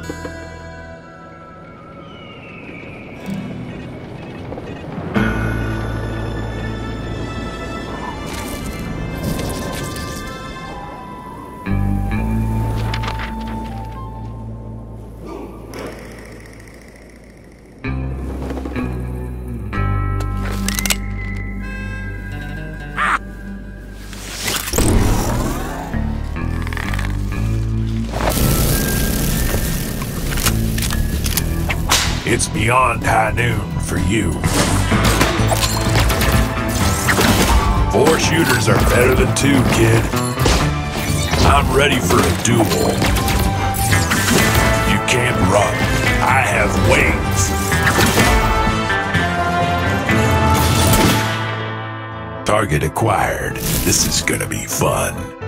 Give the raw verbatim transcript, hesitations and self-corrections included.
It's beyond high noon for you. Four shooters are better than two, kid. I'm ready for a duel. You can't run. I have wings. Target acquired. This is gonna be fun.